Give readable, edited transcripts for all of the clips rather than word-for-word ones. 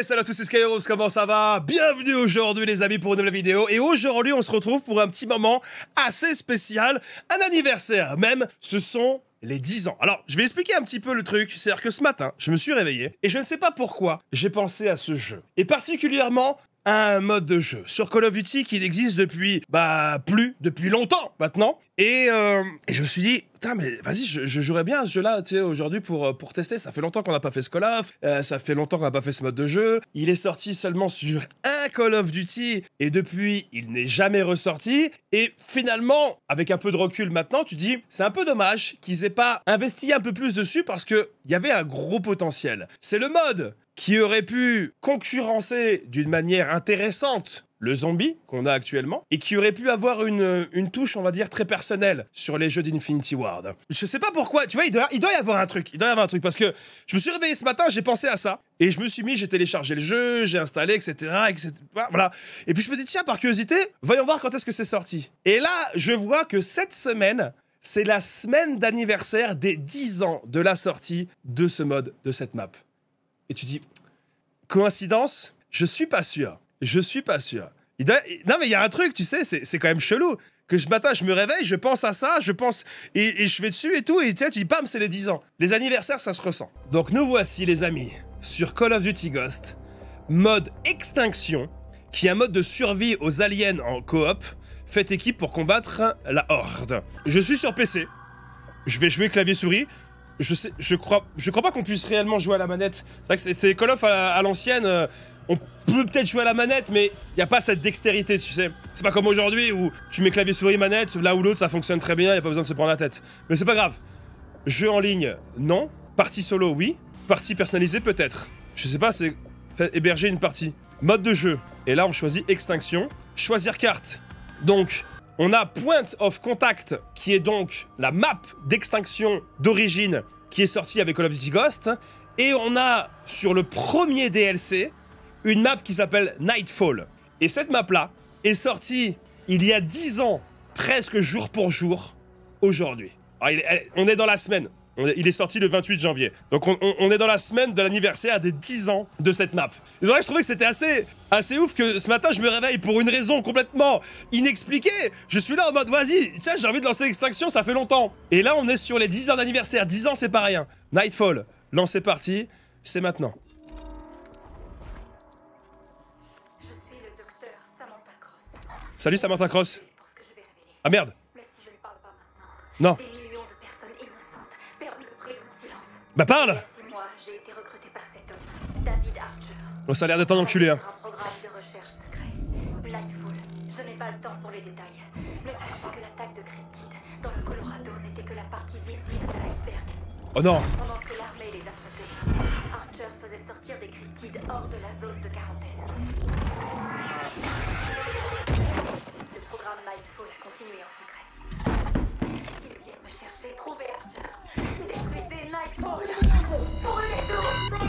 Hey, salut à tous, c'est Skyros, comment ça va? Bienvenue aujourd'hui les amis pour une nouvelle vidéo. Et aujourd'hui on se retrouve pour un petit moment assez spécial, un anniversaire même, ce sont les 10 ans. Alors, je vais expliquer un petit peu le truc, c'est-à-dire que ce matin, je me suis réveillé et je ne sais pas pourquoi j'ai pensé à ce jeu. Et particulièrement à un mode de jeu sur Call of Duty qui existe depuis, depuis longtemps maintenant. Et je me suis dit, putain, mais vas-y, je jouerais bien à ce jeu-là, tu sais, aujourd'hui pour tester. Ça fait longtemps qu'on n'a pas fait ce Call of, ça fait longtemps qu'on n'a pas fait ce mode de jeu. Il est sorti seulement sur un Call of Duty et depuis, il n'est jamais ressorti. Et finalement, avec un peu de recul maintenant, tu dis, c'est un peu dommage qu'ils aient pas investi un peu plus dessus parce qu'il y avait un gros potentiel. C'est le mode qui aurait pu concurrencer d'une manière intéressante le zombie qu'on a actuellement, et qui aurait pu avoir une touche, on va dire, très personnelle sur les jeux d'Infinity Ward. Je sais pas pourquoi, tu vois, il doit y avoir un truc, parce que je me suis réveillé ce matin, j'ai pensé à ça, et je me suis mis, j'ai téléchargé le jeu, j'ai installé, etc., voilà. Et puis je me dis, tiens, par curiosité, voyons voir quand est-ce que c'est sorti. Et là, je vois que cette semaine, c'est la semaine d'anniversaire des 10 ans de la sortie de ce mode, de cette map. Et tu dis, coïncidence? Je suis pas sûr. Non mais il y a un truc, tu sais, c'est quand même chelou. Que ce matin, je me réveille, je pense à ça, et je vais dessus et tout, et tu dis, bam, c'est les 10 ans. Les anniversaires, ça se ressent. Donc nous voici, les amis, sur Call of Duty Ghost, mode Extinction, qui est un mode de survie aux aliens en coop, faites équipe pour combattre la Horde. Je suis sur PC, je vais jouer clavier-souris. Je crois pas qu'on puisse réellement jouer à la manette. C'est vrai que c'est Call of à l'ancienne. On peut peut-être jouer à la manette, mais il n'y a pas cette dextérité, tu sais. C'est pas comme aujourd'hui où tu mets clavier souris manette, l'un ou l'autre ça fonctionne très bien, il n'y a pas besoin de se prendre la tête. Mais c'est pas grave. Jeu en ligne, non. Partie solo, oui. Partie personnalisée, peut-être. Je sais pas, c'est héberger une partie. Mode de jeu. Et là, on choisit Extinction. Choisir carte. Donc, on a Point of Contact, qui est donc la map d'extinction d'origine qui est sortie avec Call of Duty Ghost. Et on a, sur le premier DLC, une map qui s'appelle Nightfall. Et cette map-là est sortie il y a 10 ans, presque jour pour jour, aujourd'hui. On est dans la semaine. Il est sorti le 28 janvier. Donc on est dans la semaine de l'anniversaire des 10 ans de cette map. Et c'est vrai que je trouvais que c'était assez ouf que ce matin je me réveille pour une raison complètement inexpliquée. Je suis là en mode vas-y, tiens, j'ai envie de lancer l'extinction, ça fait longtemps. Et là on est sur les 10 ans d'anniversaire. 10 ans c'est pas rien. Nightfall, lancez parti, c'est maintenant. Je suis le docteur Samantha Cross. Salut Samantha Cross. Ah merde. Mais si je ne parle pas maintenant, Non. des millions de personnes innocentes perdent le prix de mon silence. Bah parle. Il y a 6 mois, j'ai été recruté par cet homme, David Archer. Oh, ça a l'air d'être un enculé, hein. Un programme de recherche secret. Nightfall. Je n'ai pas le temps pour les détails. Mais sachez que l'attaque de cryptides dans le Colorado n'était que la partie visible de l'iceberg. Oh non. Pendant que l'armée les affrontait, Archer faisait sortir des cryptides hors de la zone de quarantaine. Le programme Nightfall a continué en secret. Ils viennent me chercher, trouvez Archer. Détruisez Nightfall. Brûlez tout.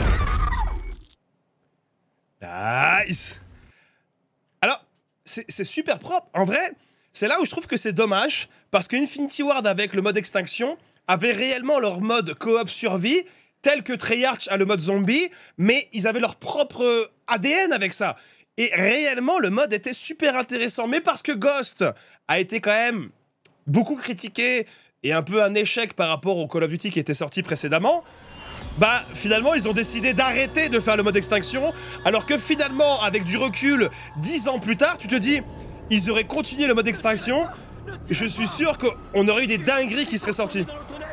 Nice. Alors, c'est super propre. En vrai, c'est là où je trouve que c'est dommage, parce que Infinity Ward avec le mode Extinction avaient réellement leur mode coop survie, tel que Treyarch a le mode zombie, mais ils avaient leur propre ADN avec ça. Et réellement, le mode était super intéressant. Mais parce que Ghost a été quand même beaucoup critiqué et un peu un échec par rapport au Call of Duty qui était sorti précédemment, bah finalement ils ont décidé d'arrêter de faire le mode Extinction, alors que finalement, avec du recul, 10 ans plus tard, tu te dis, ils auraient continué le mode Extinction, je suis sûr qu'on aurait eu des dingueries qui seraient sorties.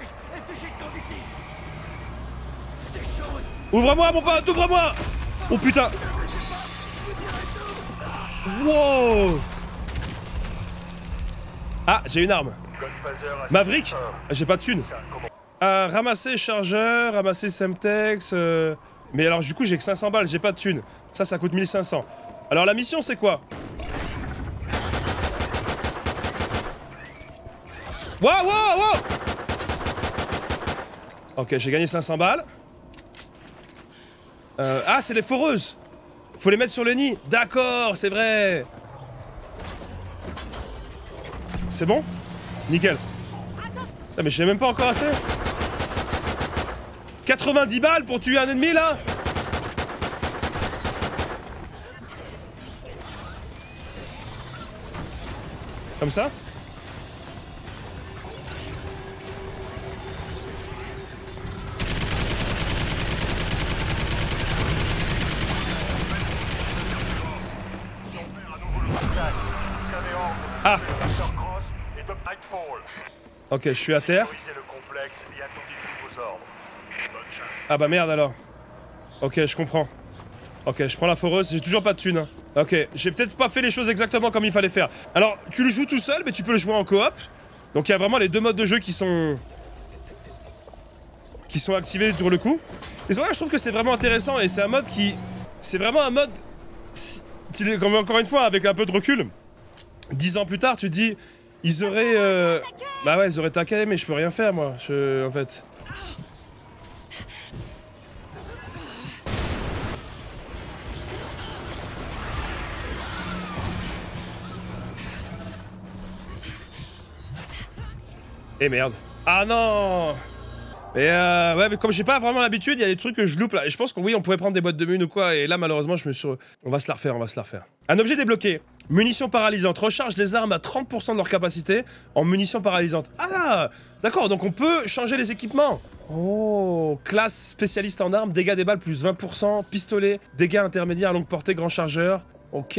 Ouvre-moi mon pote, ouvre-moi! Oh putain! Wow! Ah, j'ai une arme. Maverick? J'ai pas de thune. Ramasser chargeur, ramasser Semtex... Mais alors du coup j'ai que 500 balles, j'ai pas de thune. Ça coûte 1500. Alors la mission c'est quoi? Wow, wow, wow! Ok, j'ai gagné 500 balles. Ah, c'est les foreuses! Faut les mettre sur le nid. D'accord, c'est vrai. C'est bon? Nickel. Ah, mais j'ai même pas encore assez. 90 balles pour tuer un ennemi là? Comme ça. Ah. Ok, je suis à terre. Ah bah merde alors. Ok, je comprends. Ok, je prends la foreuse, j'ai toujours pas de thune. Hein. Ok, j'ai peut-être pas fait les choses exactement comme il fallait faire. Alors, tu le joues tout seul, mais tu peux le jouer en coop. Donc il y a vraiment les deux modes de jeu qui sont activés sur le coup. Et c'est vrai que je trouve que c'est vraiment intéressant et c'est un mode qui... C'est vraiment un mode... Encore une fois, avec un peu de recul, 10 ans plus tard, tu te dis... Ils auraient... Bah ouais, ils auraient taqué, mais je peux rien faire, moi. En fait... Eh merde. Ah non. Et ouais, mais comme j'ai pas vraiment l'habitude, il y a des trucs que je loupe là. Et je pense que oui, on pourrait prendre des boîtes de mun ou quoi. Et là, malheureusement, je me suis... On va se la refaire, on va se la refaire. Un objet débloqué. Munitions paralysantes. Recharge les armes à 30% de leur capacité en munitions paralysantes. Ah, d'accord, donc on peut changer les équipements. Oh, classe spécialiste en armes, dégâts des balles plus 20%, pistolet, dégâts intermédiaires à longue portée, grand chargeur. Ok.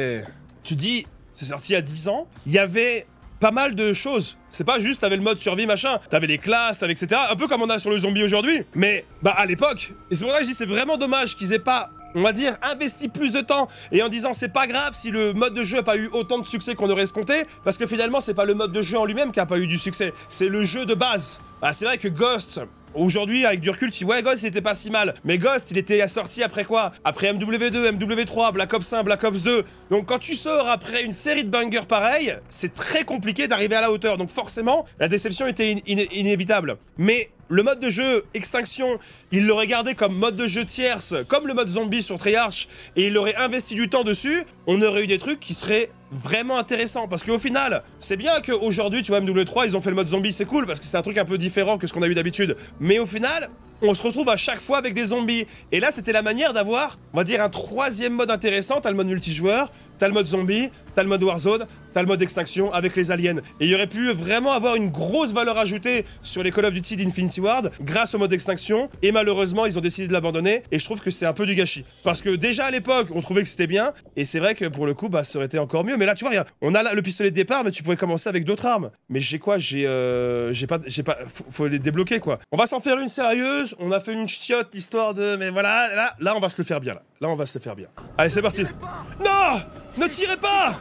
Tu dis, c'est sorti il y a 10 ans, il y avait... pas mal de choses. C'est pas juste t'avais le mode survie machin, t'avais les classes, etc. Un peu comme on a sur le zombie aujourd'hui. Mais bah à l'époque, et c'est pour ça que je dis c'est vraiment dommage qu'ils aient pas, on va dire, investi plus de temps et en disant c'est pas grave si le mode de jeu a pas eu autant de succès qu'on aurait escompté, parce que finalement c'est pas le mode de jeu en lui-même qui a pas eu du succès, c'est le jeu de base. Bah c'est vrai que Ghost, aujourd'hui, avec du recul, tu dis ouais, Ghost il était pas si mal. Mais Ghost il était sorti après quoi? Après MW2, MW3, Black Ops 1, Black Ops 2. Donc quand tu sors après une série de bangers pareils, c'est très compliqué d'arriver à la hauteur. Donc forcément, la déception était inévitable. Mais le mode de jeu Extinction, il l'aurait gardé comme mode de jeu tierce, comme le mode zombie sur Treyarch, et il aurait investi du temps dessus, on aurait eu des trucs qui seraient vraiment intéressants. Parce qu'au final, c'est bien qu'aujourd'hui, tu vois, MW3, ils ont fait le mode zombie, c'est cool, parce que c'est un truc un peu différent que ce qu'on a eu d'habitude. Mais au final, on se retrouve à chaque fois avec des zombies. Et là, c'était la manière d'avoir, on va dire, un troisième mode intéressant. T'as le mode multijoueur, t'as le mode zombie, t'as le mode Warzone, t'as le mode extinction avec les aliens. Et il aurait pu vraiment avoir une grosse valeur ajoutée sur les Call of Duty d'Infinity Ward grâce au mode extinction. Et malheureusement, ils ont décidé de l'abandonner. Et je trouve que c'est un peu du gâchis. Parce que déjà à l'époque, on trouvait que c'était bien. Et c'est vrai que pour le coup, bah, ça aurait été encore mieux. Mais là, tu vois, regarde, on a là le pistolet de départ, mais tu pourrais commencer avec d'autres armes. Mais j'ai quoi? J'ai pas. Faut les débloquer, quoi. On va s'en faire une sérieuse. On a fait une chiotte, histoire de... Mais voilà, là, on va se le faire bien, là. Là, on va se le faire bien. Allez, c'est parti. Non! Ne tirez pas!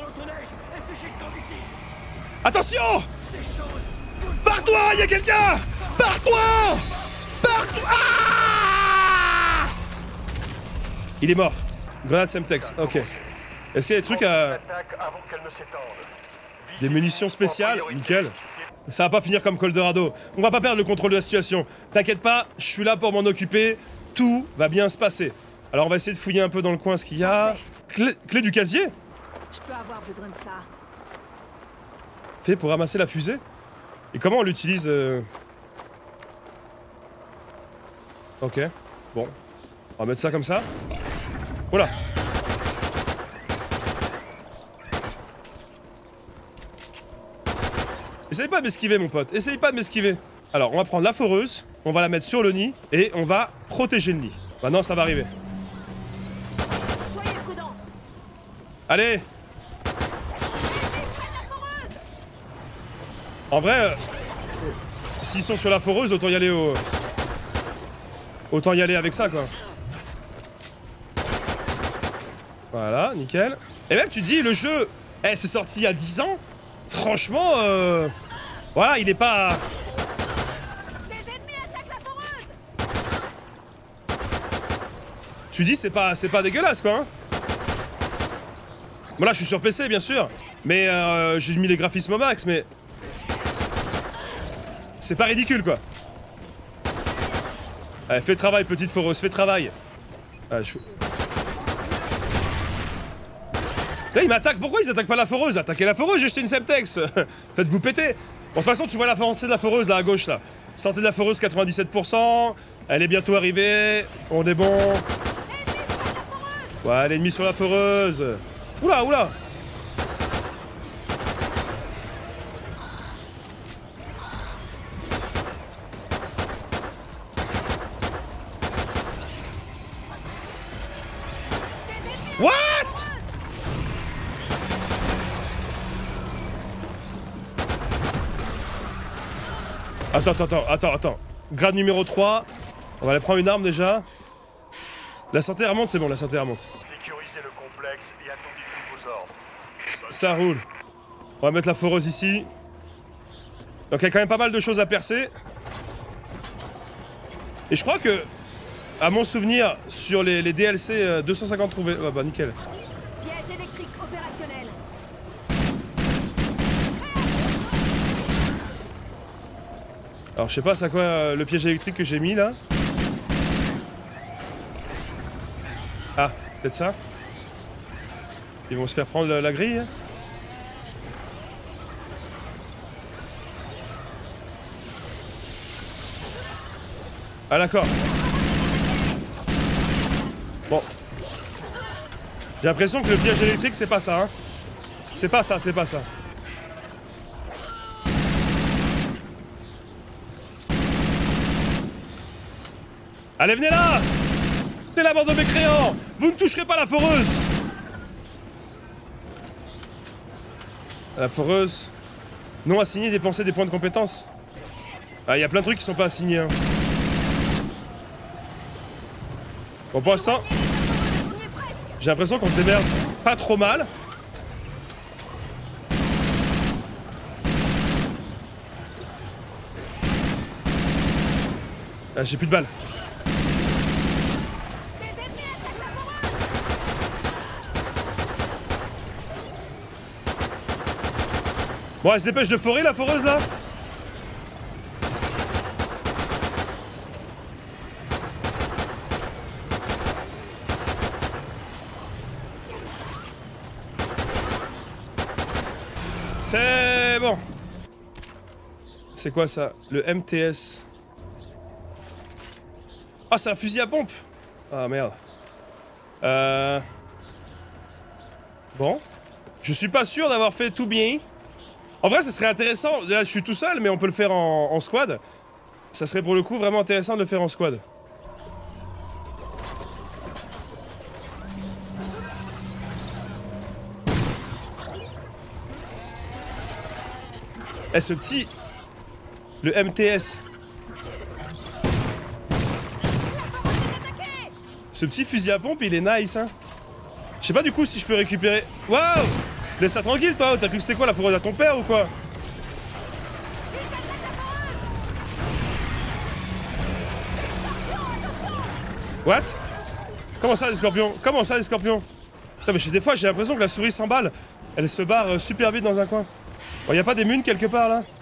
Attention! Pars-toi! Il y a quelqu'un! Pars-toi! Pars-toi! Ah! Il est mort. Grenade Semtex, ok. Est-ce qu'il y a des trucs à... Des munitions spéciales? Nickel. Ça va pas finir comme Coldorado. On va pas perdre le contrôle de la situation. T'inquiète pas, je suis là pour m'en occuper. Tout va bien se passer. Alors on va essayer de fouiller un peu dans le coin ce qu'il y a. Clé du casier? Je peux avoir besoin de ça. Fait pour ramasser la fusée? Et comment on l'utilise Ok. Bon. On va mettre ça comme ça. Voilà. Essaye pas de m'esquiver, mon pote. Essaye pas de m'esquiver. Alors, on va prendre la foreuse, on va la mettre sur le nid, et on va protéger le nid. Maintenant, ça va arriver. Soyez prudents. Allez! En vrai, s'ils sont sur la foreuse, autant y aller au... Autant y aller avec ça, quoi. Voilà, nickel. Et même, tu te dis, le jeu... Eh, c'est sorti il y a 10 ans. Franchement, voilà, il est pas... Des ennemis attaquent la foreuse. Tu dis, c'est pas dégueulasse, quoi, hein. Bon, là, je suis sur PC, bien sûr. Mais, j'ai mis les graphismes au max, mais... C'est pas ridicule, quoi. Allez, fais travail, petite foreuse, fais travail. Allez, Là, ils m'attaquent. Pourquoi ils attaquent pas la foreuse? Attaquez la foreuse, j'ai jeté une Semtex. Faites-vous péter. Bon, de toute façon, tu vois l'avancée de la foreuse, là, à gauche, là. Sortez de la foreuse, 97%. Elle est bientôt arrivée. On est bon. Ouais, l'ennemi sur la foreuse. Oula, oula. What? Attends. Grade numéro 3. On va aller prendre une arme déjà. La santé remonte, c'est bon, la santé remonte. Sécurisez le complexe et attendez tous vos ordres. Ça roule. On va mettre la foreuse ici. Donc il y a quand même pas mal de choses à percer. Et je crois que, à mon souvenir, sur les DLC 250 trouvés... Ah bah nickel. Piège électrique opérationnel. Alors je sais pas c'est à quoi le piège électrique que j'ai mis là. Ah, peut-être ça. Ils vont se faire prendre la grille. Ah d'accord. Bon. J'ai l'impression que le piège électrique c'est pas ça hein. C'est pas ça. Allez venez là. C'est la bande de mécréants. Vous ne toucherez pas la foreuse. La foreuse. Non assigné, dépenser des points de compétence. Ah, il y a plein de trucs qui sont pas assignés. Hein. Bon, pour l'instant, j'ai l'impression qu'on se démerde pas trop mal. Ah, j'ai plus de balles. Bon, elle se dépêche de forer la foreuse là. C'est bon. C'est quoi ça? Le MTS. Ah, c'est un fusil à pompe. Ah merde. Bon. Je suis pas sûr d'avoir fait tout bien. En vrai, ça serait intéressant. Là, je suis tout seul, mais on peut le faire en squad. Ça serait pour le coup vraiment intéressant de le faire en squad. Eh, ce petit... Le MTS. Ce petit fusil à pompe, il est nice, hein. Je sais pas du coup si je peux récupérer... Waouh! Laisse ça tranquille, toi. T'as cru que c'était quoi, la foreuse à ton père ou quoi? What? Comment ça, les scorpions? Comment ça, les scorpions? Putain, mais des fois, j'ai l'impression que la souris s'emballe. Elle se barre super vite dans un coin. Bon, y a pas des munes quelque part, là?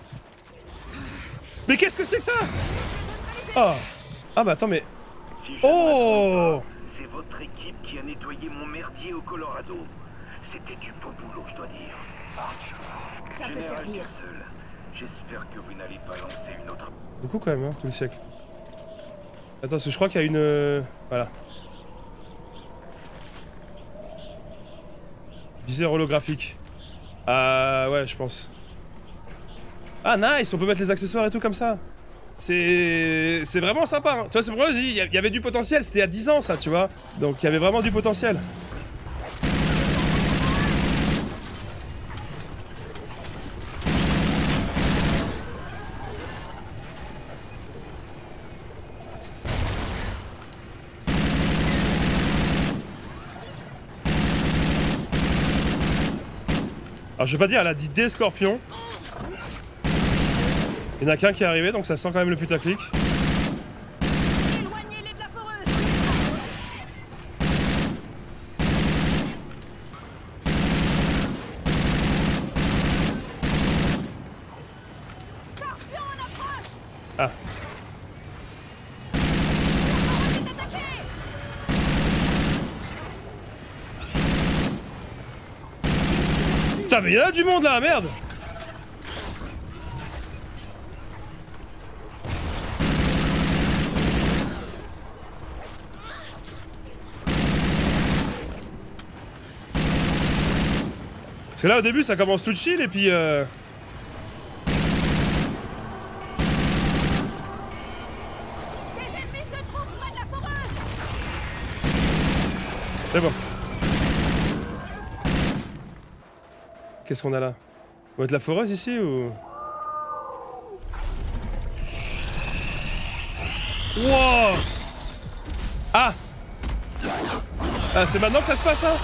Mais qu'est-ce que c'est que ça? Oh! Ah, bah attends, mais... Oh! C'est votre équipe qui a nettoyé mon merdier au Colorado. C'était du beau boulot, je dois dire. Ça peut Général servir. Castle, j'espère que vous n'allez pas lancer une autre... Beaucoup quand même, hein, tout le siècle. Attends, parce que je crois qu'il y a une... Voilà. Viseur holographique. Ah ouais, je pense. Ah nice, on peut mettre les accessoires et tout comme ça. C'est vraiment sympa. Hein. Tu vois, c'est pour ça que je dis, il y avait du potentiel. C'était il y a 10 ans ça, tu vois. Donc il y avait vraiment du potentiel. Alors je vais pas dire, elle a dit des scorpions. Il y en a qu'un qui est arrivé, donc ça sent quand même le putaclic. Éloignez-les de la foreuse. Scorpion en approche. Ah. On est attaqué. Putain, mais il y en a du monde là, merde! Parce que là au début ça commence tout chill et puis Des ennemis se trouvent près de la foreuse. c'est bon. Qu'est-ce qu'on a là? On va être la foreuse ici ou... Wow! Ah! Ah, c'est maintenant que ça se passe, hein?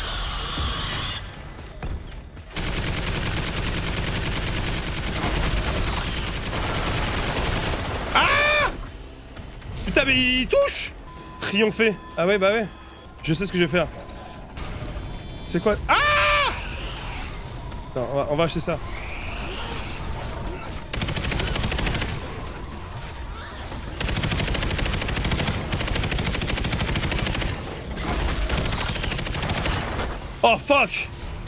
Ah! Putain, mais il touche! Triompher. Ah ouais, bah ouais. Je sais ce que je vais faire. C'est quoi? Ah! Attends, on va acheter ça. Oh fuck!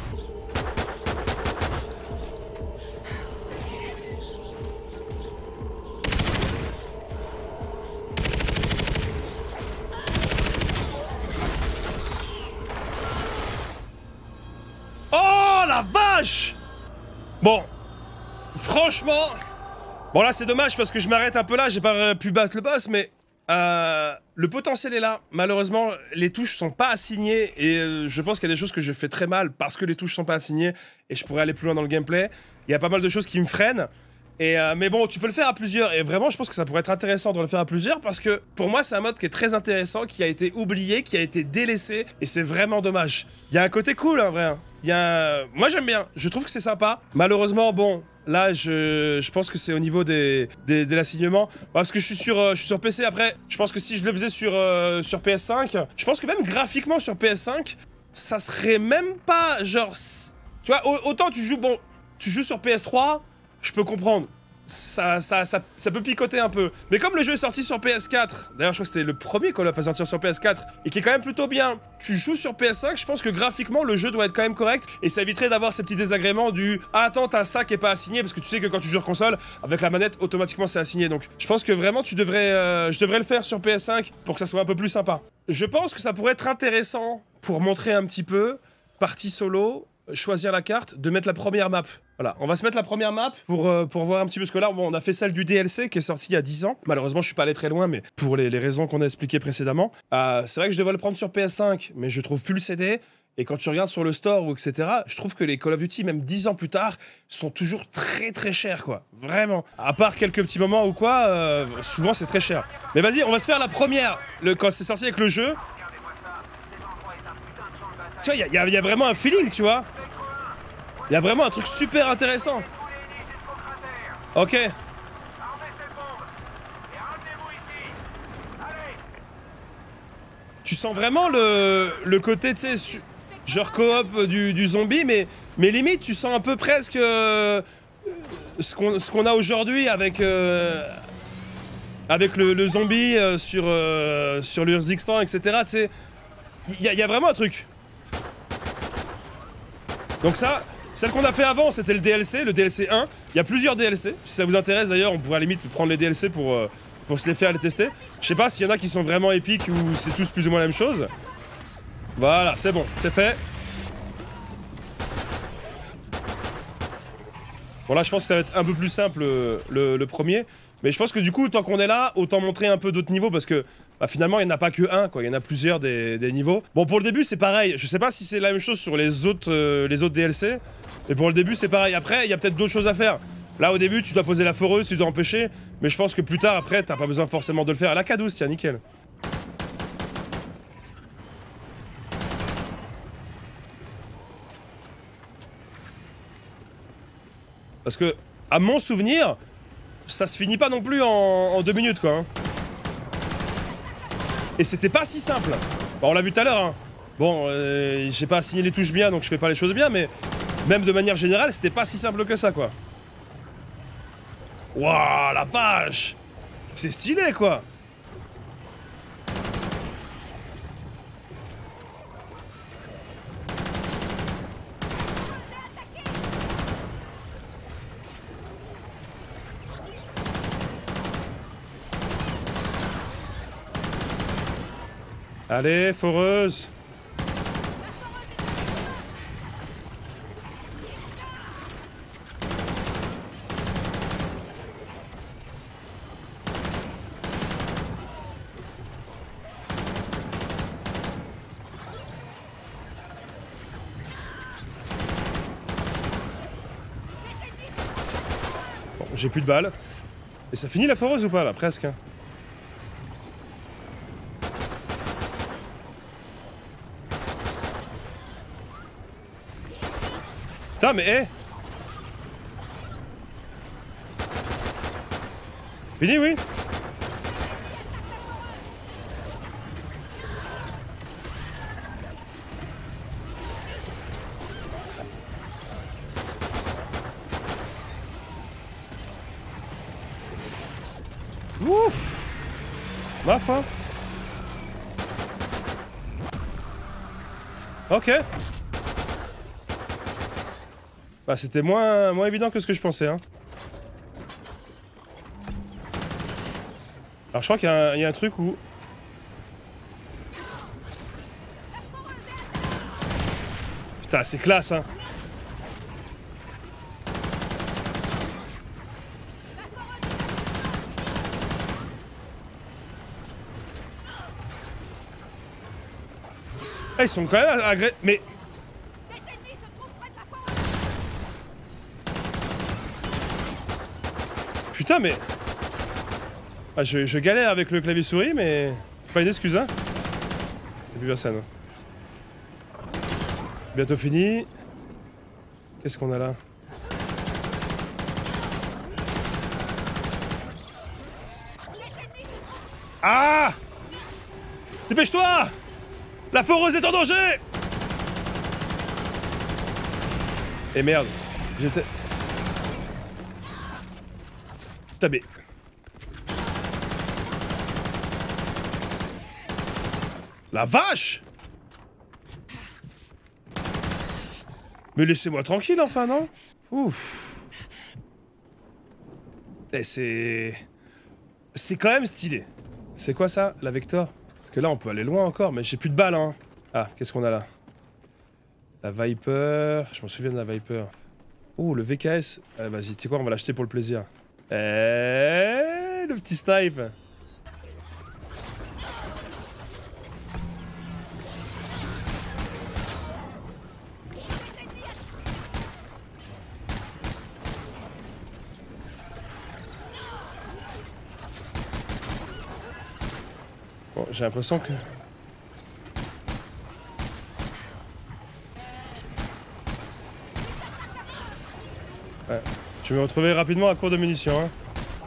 Oh la vache! Bon, franchement, bon là c'est dommage parce que je m'arrête un peu là, j'ai pas pu battre le boss, mais le potentiel est là. Malheureusement, les touches sont pas assignées et je pense qu'il y a des choses que je fais très mal parce que les touches sont pas assignées et je pourrais aller plus loin dans le gameplay. Il y a pas mal de choses qui me freinent. Et mais bon, tu peux le faire à plusieurs et vraiment je pense que ça pourrait être intéressant de le faire à plusieurs parce que pour moi c'est un mode qui est très intéressant, qui a été oublié, qui a été délaissé et c'est vraiment dommage. Il y a un côté cool en vrai, hein. Moi j'aime bien, je trouve que c'est sympa. Malheureusement bon, là je pense que c'est au niveau de l'assignement parce que je suis sur PC. Après je pense que si je le faisais sur PS5, je pense que même graphiquement sur PS5 ça serait même pas genre, tu vois, autant tu joues sur PS3, je peux comprendre. Ça peut picoter un peu. Mais comme le jeu est sorti sur PS4, d'ailleurs je crois que c'était le premier Call of à sortir sur PS4, et qui est quand même plutôt bien, tu joues sur PS5, je pense que graphiquement le jeu doit être quand même correct, et ça éviterait d'avoir ces petits désagréments du « Ah attends, t'as ça qui est pas assigné », parce que tu sais que quand tu joues sur console, avec la manette, automatiquement c'est assigné. Donc je pense que vraiment je devrais le faire sur PS5 pour que ça soit un peu plus sympa. Je pense que ça pourrait être intéressant pour montrer un petit peu, partie solo, choisir la carte, de mettre la première map. Voilà, on va se mettre la première map pour voir un petit peu ce que là, bon, on a fait celle du DLC qui est sortie il y a 10 ans. Malheureusement, je suis pas allé très loin, mais pour les raisons qu'on a expliquées précédemment. C'est vrai que je devais le prendre sur PS5, mais je trouve plus le CD. Et quand tu regardes sur le store ou etc., je trouve que les Call of Duty, même 10 ans plus tard, sont toujours très très chers, quoi. Vraiment. À part quelques petits moments ou quoi, souvent c'est très cher. Mais vas-y, on va se faire la première, quand c'est sorti avec le jeu. Tu vois, il y a vraiment un feeling, tu vois. Il y a vraiment un truc super intéressant. Ok. Tu sens vraiment le côté, tu sais, genre coop du zombie, mais limite, tu sens un peu presque ce qu'on a aujourd'hui avec le zombie sur l'Urzikstan, etc. Tu sais, il y a vraiment un truc. Donc ça... Celle qu'on a fait avant, c'était le DLC 1. Il y a plusieurs DLC. Si ça vous intéresse d'ailleurs, on pourrait à la limite prendre les DLC pour se les faire, les tester. Je sais pas s'il y en a qui sont vraiment épiques ou c'est tous plus ou moins la même chose. Voilà, c'est bon, c'est fait. Bon là, je pense que ça va être un peu plus simple le premier. Mais je pense que du coup, tant qu'on est là, autant montrer un peu d'autres niveaux parce que bah, finalement, il n'y en a pas que un, quoi. Il y en a plusieurs des niveaux. Bon, pour le début, c'est pareil. Je sais pas si c'est la même chose sur les autres DLC. Mais pour le début, c'est pareil. Après, il y a peut-être d'autres choses à faire. Là, au début, tu dois poser la foreuse, tu dois empêcher. Mais je pense que plus tard, après, t'as pas besoin forcément de le faire. À la K12, tiens, nickel. Parce que, à mon souvenir, ça se finit pas non plus en 2 minutes, quoi. Hein. Et c'était pas si simple. Bon, on l'a vu tout à l'heure, hein. Bon, j'ai pas assigné les touches bien, donc je fais pas les choses bien, mais même de manière générale, c'était pas si simple que ça, quoi. Waouh, la vache! C'est stylé, quoi! Allez, foreuse! j'ai plus de balles. Et ça finit la foreuse ou pas là? Presque. Hein. Putain mais hé, fini oui. Ouf. Ma foi. Ok. Bah c'était moins évident que ce que je pensais hein. Alors je crois qu'il y a un truc où... Putain c'est classe hein. Ah, ils sont quand même agressifs... Mais... Des ennemis se trouvent près de la forêt. Putain mais... Ah, je galère avec le clavier souris mais... C'est pas une excuse hein. Y'a plus personne. Bientôt fini. Qu'est-ce qu'on a là? Ah! Dépêche-toi! La foreuse est en danger! Et merde, j'étais... Putain mais... La vache! Mais laissez-moi tranquille enfin, non? Ouf. Et c'est quand même stylé. C'est quoi ça, la Vector? Parce que là on peut aller loin encore, mais j'ai plus de balles hein. Ah, qu'est-ce qu'on a là? La Viper, je m'en souviens de la Viper. Oh, le VKS. Vas-y, tu sais quoi, on va l'acheter pour le plaisir. Le petit snipe. Bon, j'ai l'impression que... Ouais. Je vais me retrouver rapidement à court de munitions. Hein.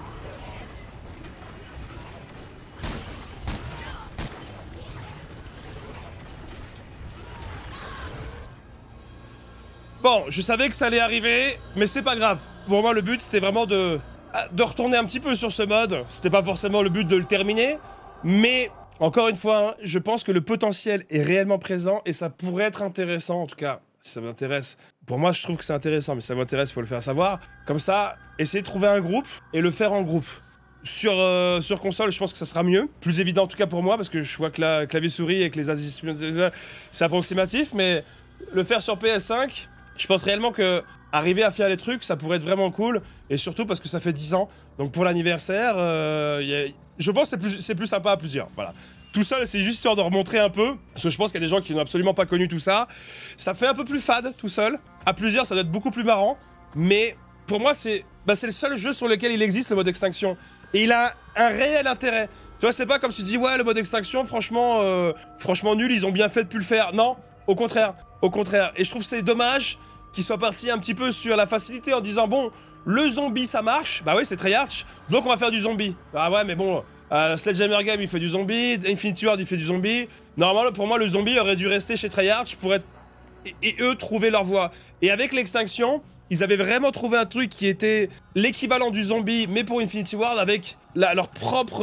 Bon, je savais que ça allait arriver, mais c'est pas grave. Pour moi, le but, c'était vraiment de retourner un petit peu sur ce mode. C'était pas forcément le but de le terminer, mais... Encore une fois, hein, je pense que le potentiel est réellement présent et ça pourrait être intéressant, en tout cas, si ça vous intéresse. Pour moi, je trouve que c'est intéressant, mais si ça vous intéresse, il faut le faire savoir. Comme ça, essayez de trouver un groupe et le faire en groupe. Sur console, je pense que ça sera mieux. Plus évident, en tout cas pour moi, parce que je vois que la clavier-souris et que les additions, c'est approximatif, mais le faire sur PS5, je pense réellement que arriver à faire les trucs, ça pourrait être vraiment cool. Et surtout parce que ça fait 10 ans. Donc pour l'anniversaire, je pense que c'est plus sympa à plusieurs. Voilà. Tout seul, c'est juste histoire de remontrer un peu. Parce que je pense qu'il y a des gens qui n'ont absolument pas connu tout ça. Ça fait un peu plus fade, tout seul. À plusieurs, ça doit être beaucoup plus marrant. Mais pour moi, c'est le seul jeu sur lequel il existe le mode extinction. Et il a un réel intérêt. Tu vois, c'est pas comme si tu dis, ouais, le mode extinction, franchement nul, ils ont bien fait de plus le faire. Non, au contraire. Au contraire. Et je trouve que c'est dommage qu'ils soient partis un petit peu sur la facilité en disant, bon, le zombie, ça marche. Bah oui, c'est Treyarch. Donc on va faire du zombie. Ah ouais, mais bon... Sledgehammer Game il fait du zombie, Infinity Ward il fait du zombie. Normalement pour moi le zombie aurait dû rester chez Treyarch pour être... Et eux trouver leur voie. Et avec l'extinction, ils avaient vraiment trouvé un truc qui était l'équivalent du zombie mais pour Infinity Ward avec leur propre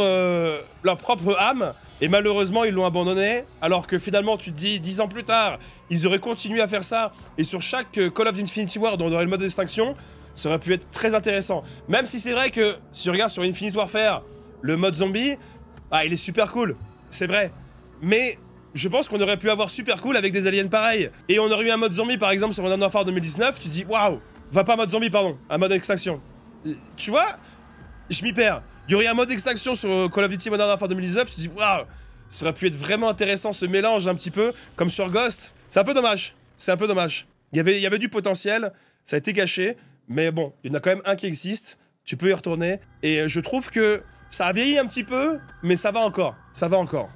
âme. Et malheureusement ils l'ont abandonné. Alors que finalement tu te dis 10 ans plus tard, ils auraient continué à faire ça. Et sur chaque Call of Infinity Ward on aurait le mode d'extinction. Ça aurait pu être très intéressant. Même si c'est vrai que si tu regardes sur Infinite Warfare, le mode zombie, il est super cool, c'est vrai. Mais je pense qu'on aurait pu avoir super cool avec des aliens pareils. Et on aurait eu un mode zombie par exemple sur Modern Warfare 2019, tu te dis waouh, pas mode zombie pardon, un mode extinction. Tu vois, je m'y perds. Il y aurait un mode extinction sur Call of Duty Modern Warfare 2019, tu te dis waouh, ça aurait pu être vraiment intéressant ce mélange un petit peu, comme sur Ghost. C'est un peu dommage, c'est un peu dommage. Il y avait du potentiel, ça a été gâché, mais bon, il y en a quand même un qui existe. tu peux y retourner. Et je trouve que ça a vieilli un petit peu, mais ça va encore. Ça va encore.